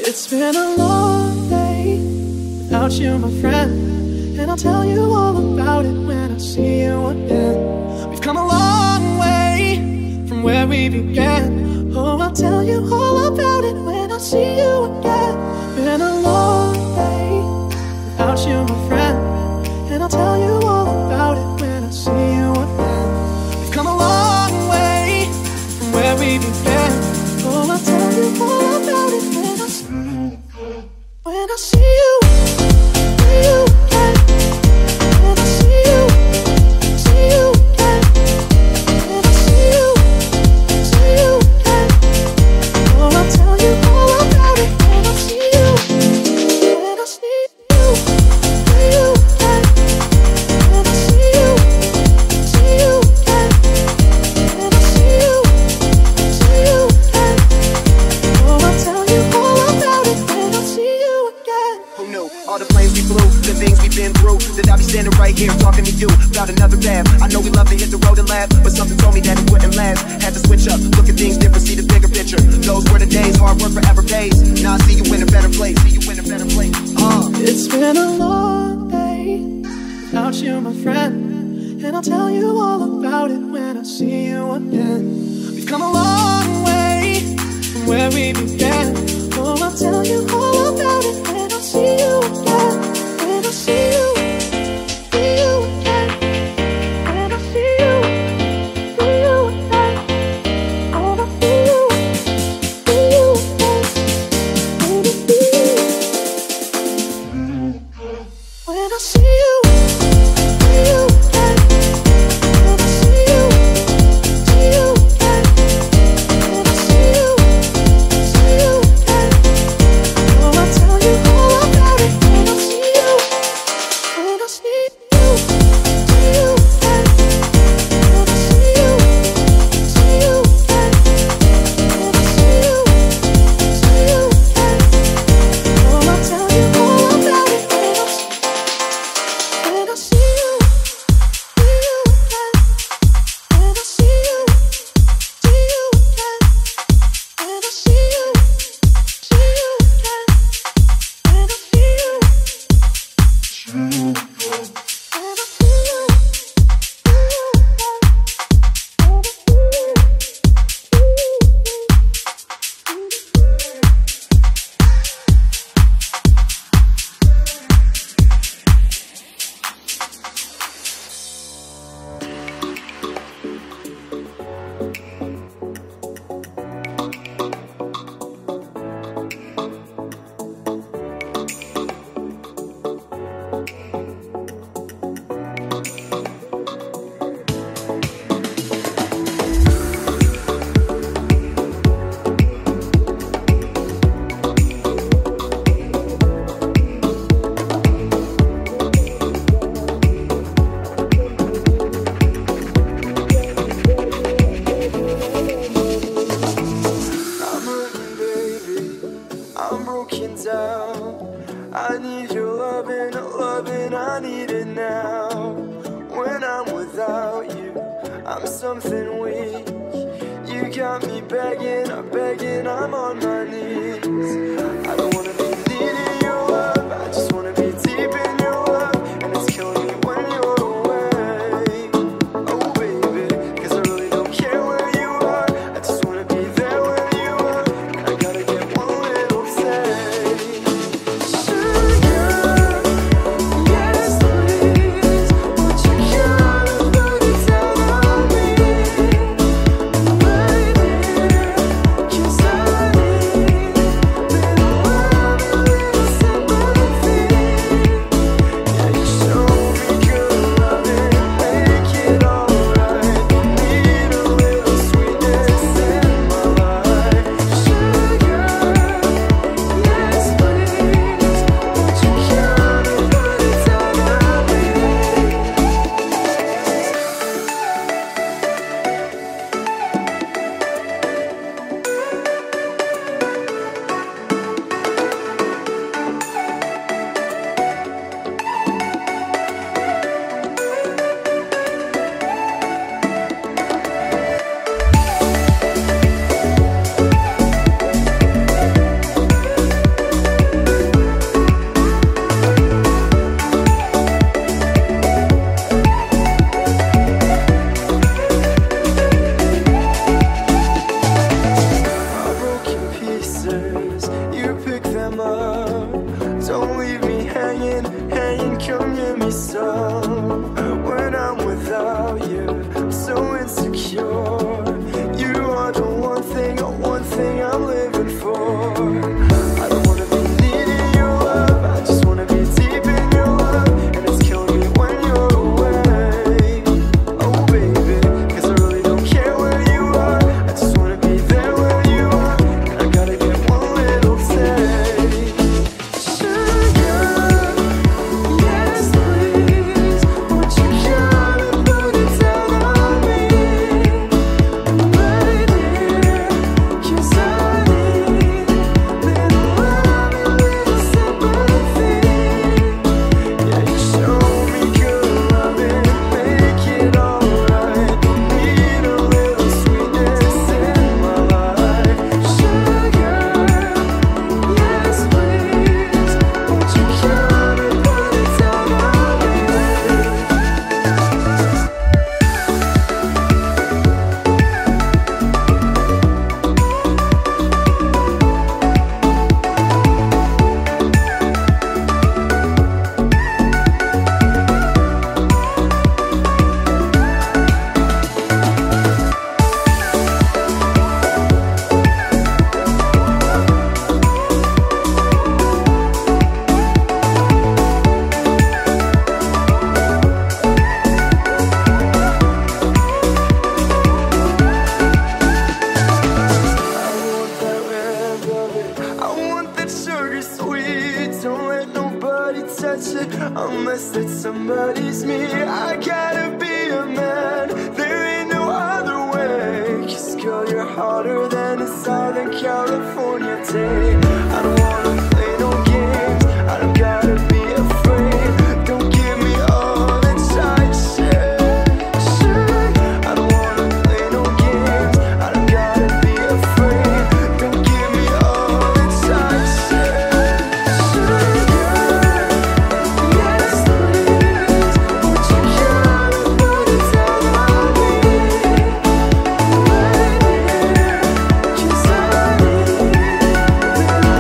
It's been a long day without you, my friend, and I'll tell you all about it when I see you again. We've come a long way from where we began. Oh, I'll tell you all about it when I see you again. Been a long day without you, my friend, and I'll tell you all about it when I see you again. We've come a long way from where we began. Oh, I'll tell you all about it when I see you. When I see you, see you again. When I see you again. When I see you again. Oh, I'll tell you all about it when I see you. When I see you again. When I see you again. When I see you again. Oh, I'll tell you all about it when I see you again. Who knew all the planes we flew, the things we've been through, that I'll be standing right here talking to you about another path. I know we love to hit the road and laugh, but something told me that it wouldn't last. Had to switch up, look at things different, see the bigger picture. Those were the days, hard work forever pays. Now I see you in a better place, see you in a better place. It's been a long day without you, my friend, and I'll tell you all about it when I see you again. We've come a long way from where we began. Oh, I'll tell you all about it when I see you again. When I see you again. When I see you again. When I see you again. When I see you again. When I see you again. When I see you again. Oh, I'll tell you all about it when I see you. When I see you again. When I see you again. When I see you again. Oh, I'll tell you all about it when I see you. When I see you again. When I see you again. When I see you again. When I see you again. I'm hurting, baby, I'm broken down. I need your loving, I need it now. When I'm without you, I'm something weak. You got me begging, I'm on my knees. I don't wanna be needing your love, I just wanna be deep in your love. And it's killing me when you're away. Oh baby, 'cause I really don't care where you are, I just wanna be there when you are. And I gotta get one little taste. Sugar, yes please, won't you come and put it down on me, baby, 'cause I need me some. When I'm without you, I'm so insecure. You are the one thing I'm living for. I don't wanna be needing your love, I just wanna be deep in your love. And it's killing me when you're away. Oh baby, 'cause I really don't care where you are, I just wanna be there where you are. And I gotta get one little taste. Sugar, yes please, won't you come and put it down on me, my dear, 'cause I need little love and little sympathy. Yeah, you show me good loving, make it alright. Need a little sweetness in my life. Sugar, yes please, won't you come and put it down on me. I want that sugar sweet. Don't let nobody touch it unless it's somebody's me. I gotta be a man, there ain't no other way. 'Cause girl, you're hotter than a Southern California day. I don't wanna play no games, I don't gotta be afraid. Don't give me all that side shit. I don't wanna play no games, I don't gotta be afraid. Don't give me all that side shit. Yes please, won't you come and put it down on me, my dear, 'cause I need little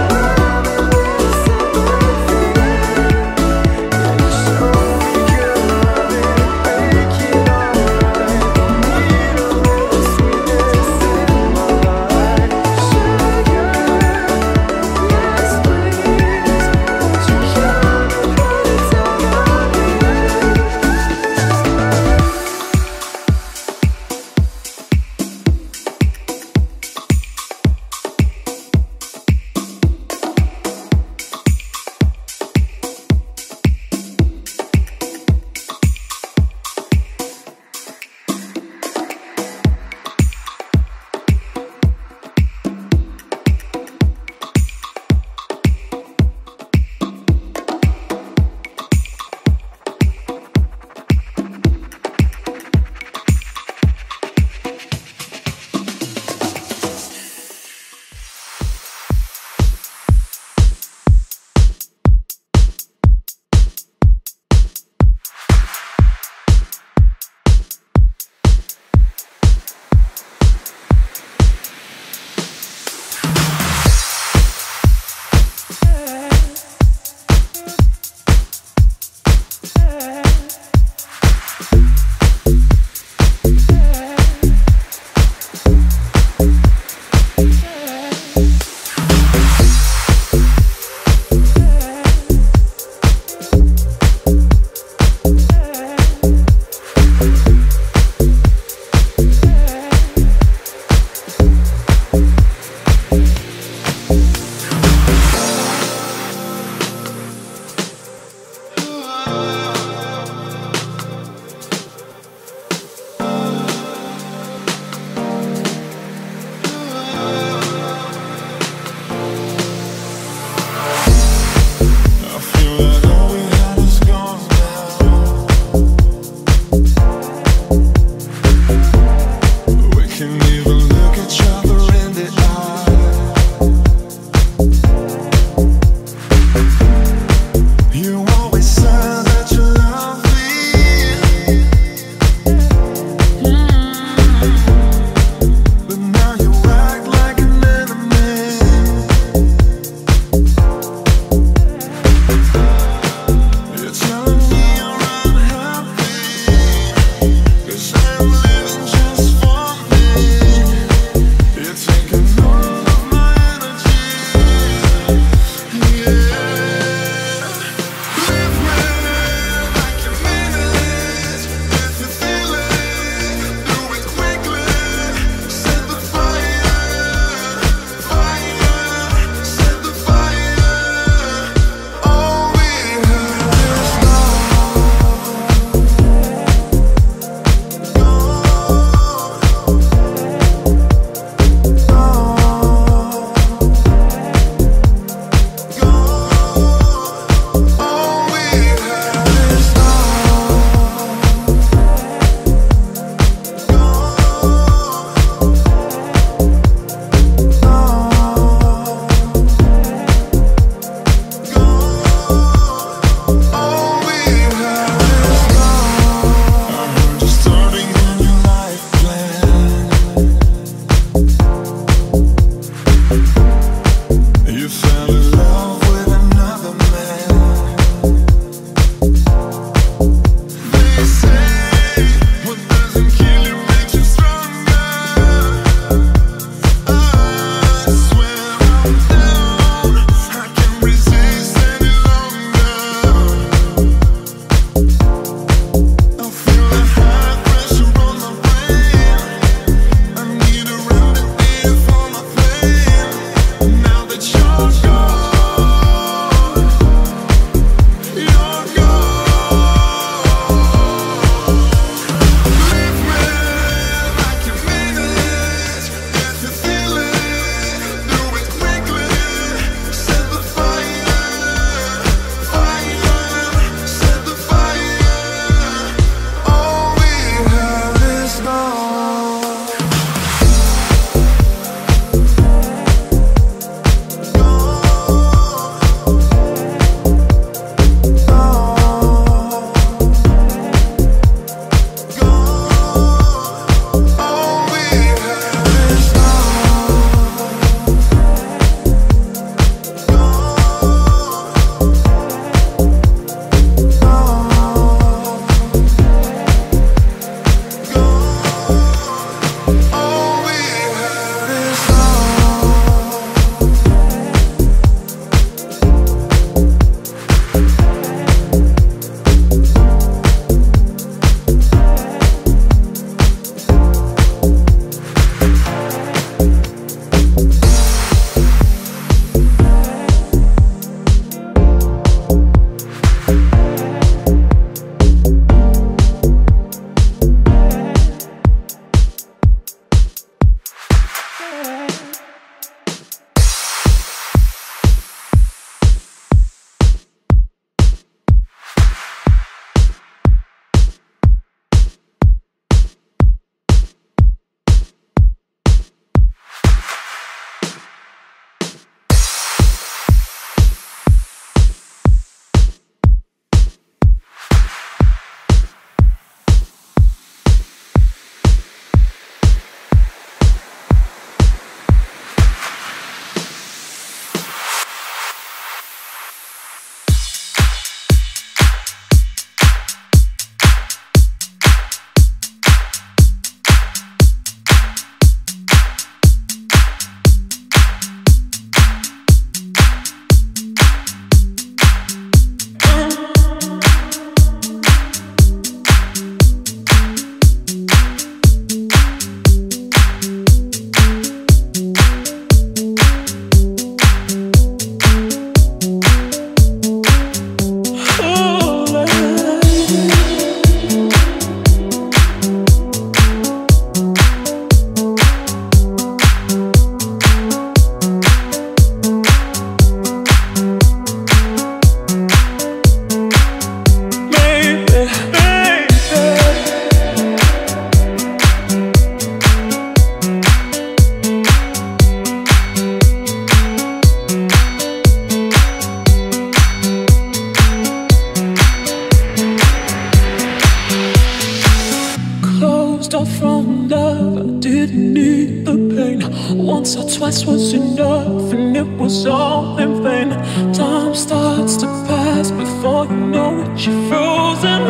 Once or twice was enough, and it was all in vain. Time starts to pass before you know it, you're frozen.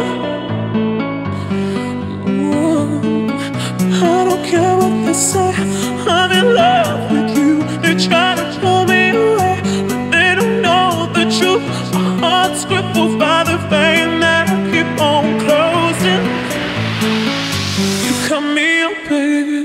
I don't care what they say, I'm in love with you. They try to pull me away, but they don't know the truth. My heart's crippled by the vein that I keep on closing. You cut me up, baby.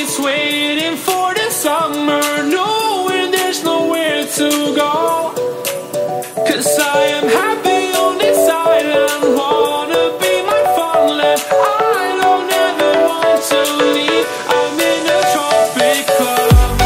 streets waiting for the summer, knowing there's nowhere to go. 'Cause I am happy on this island, wanna be my farmland. I don't ever want to leave, I'm in a tropic club.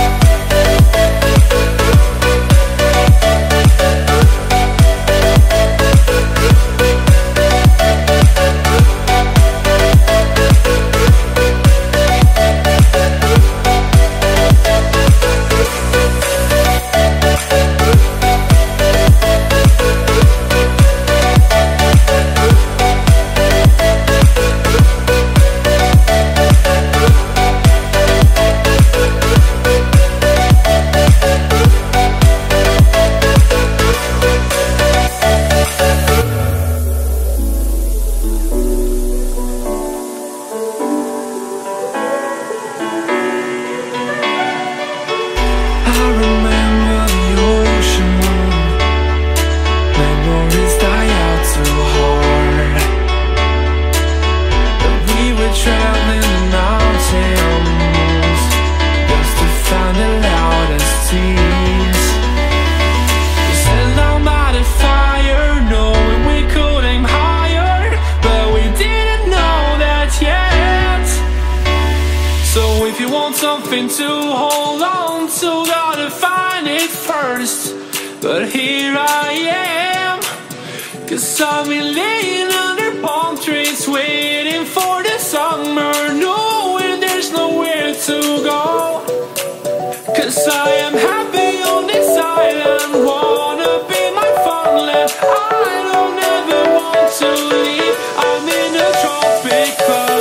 Something to hold on to, gotta find it first. But here I am, 'cause I've been laying under palm trees waiting for the summer, knowing there's nowhere to go. 'Cause I am happy on this island, wanna be my farmland. I don't ever want to leave, I'm in a tropic club.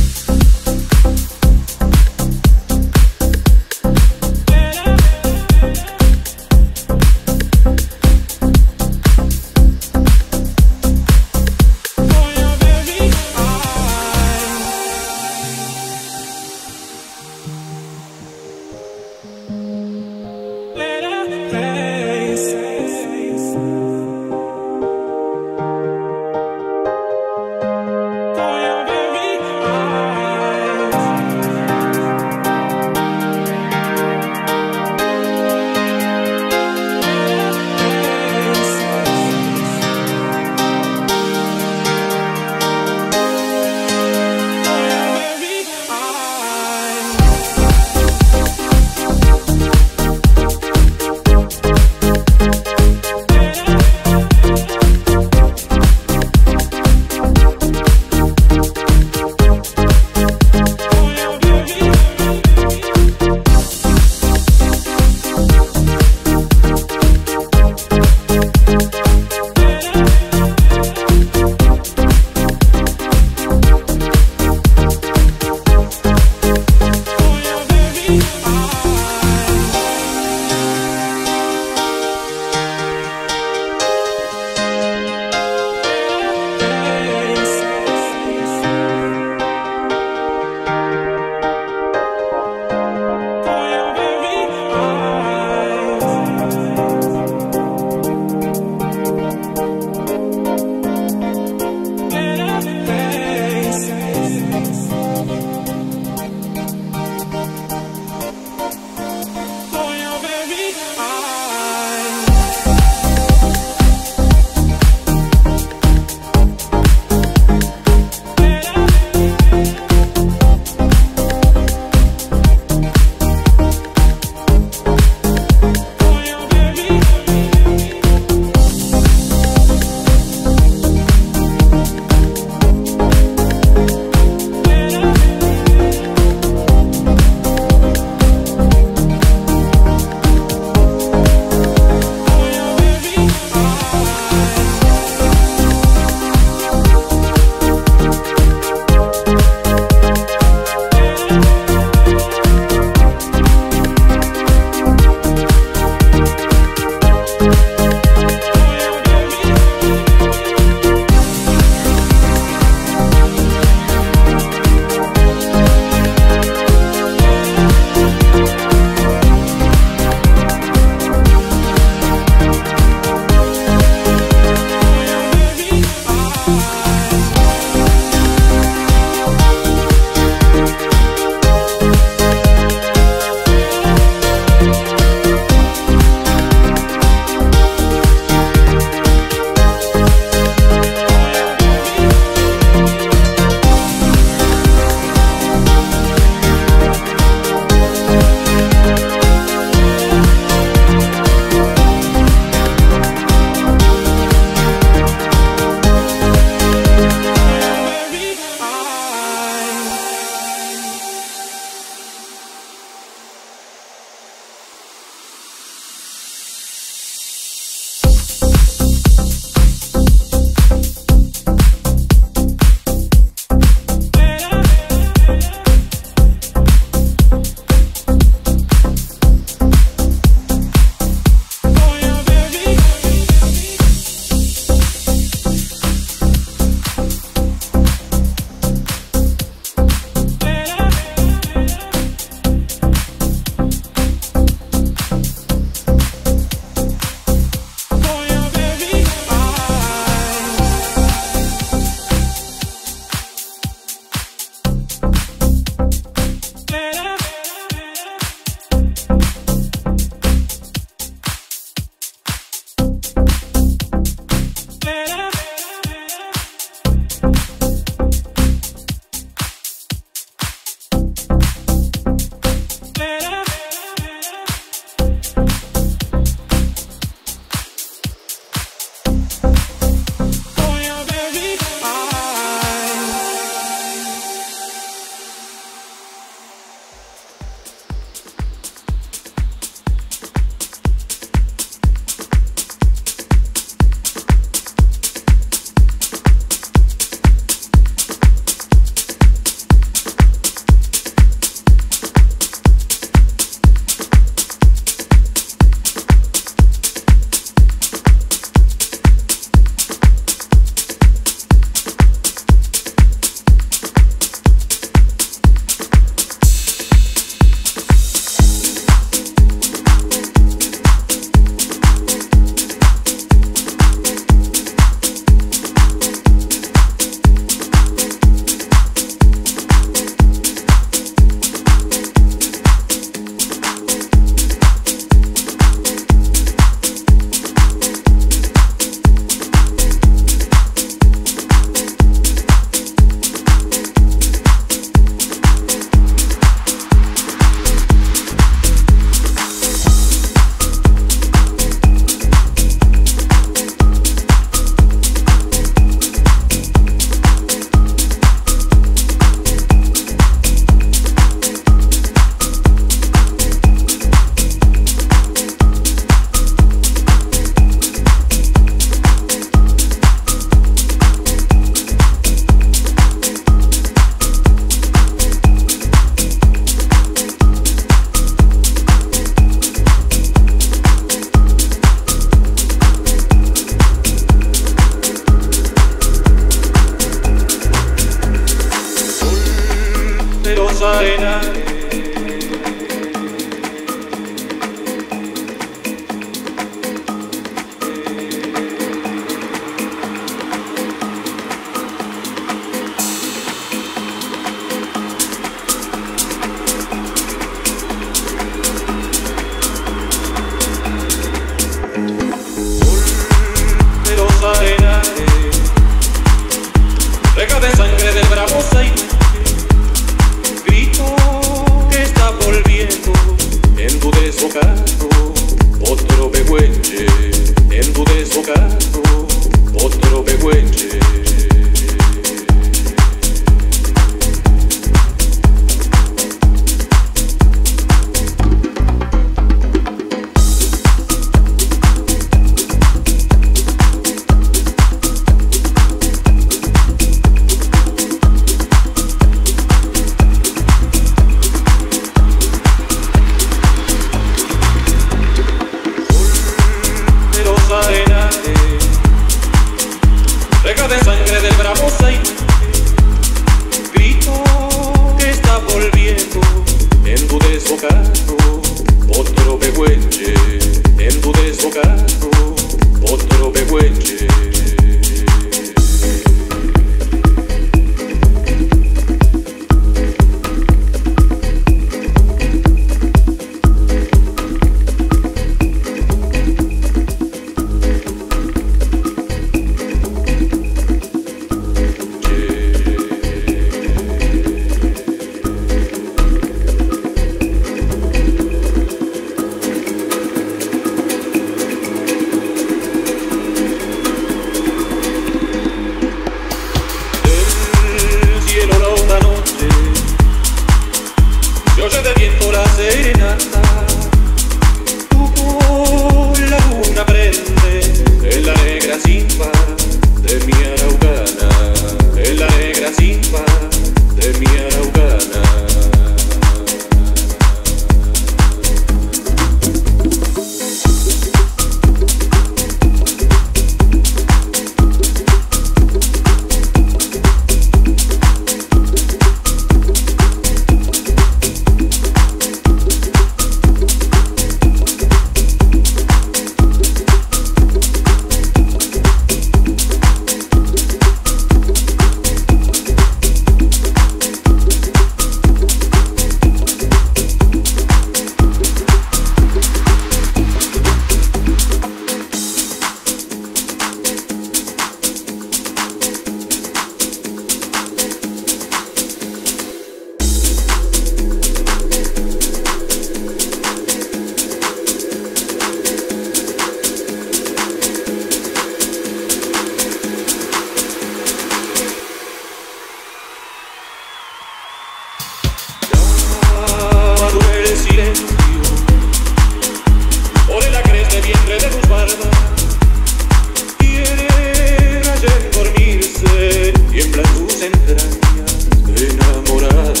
Tiemblan tus entrañas, enamorada.